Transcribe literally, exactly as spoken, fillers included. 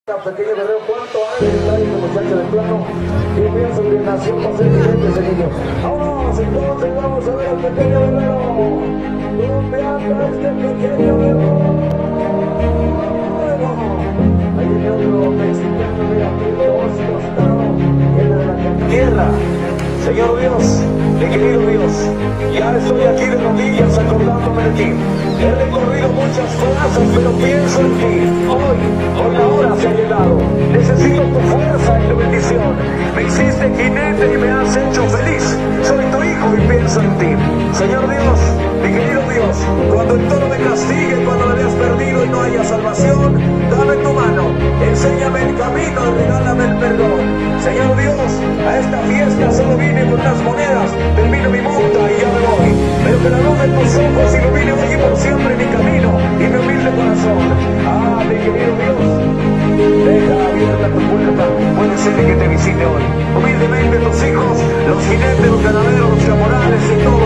Pequeño guerrero, cuánto aire trae este muchacho de plano. Y pienso que nació para ser diferente ese niño. Vámonos, entonces vamos a ver al pequeño guerrero. ¿Dónde anda este pequeño guerrero? Ahí viene otro mexicano, mira, dos costados, el de la tierra. Señor Dios, mi querido Dios, ya estoy aquí de rodillas acordándome de ti. He recorrido muchas plazas, pero pienso en ti. Hoy, por la hora se ha llegado. Necesito tu fuerza y tu bendición. Me hiciste jinete y me has hecho feliz. Soy tu hijo y pienso en ti. Señor Dios, mi querido Dios, cuando el toro me castigue, cuando me veas perdido y no haya salvación, dame tu mano, enséñame el camino y regálame el perdón. Señor Dios, a esta fiesta solo vine con las monedas del vino mi monta y ya me voy. Pero que la luz de tus ojos ilumine hoy y por siempre mi camino y mi humilde corazón. Ah, mi querido Dios, deja abierta tu puerta, puede ser que te visite hoy. Humildemente tus hijos, los jinetes, los ganaderos, los caporales y todo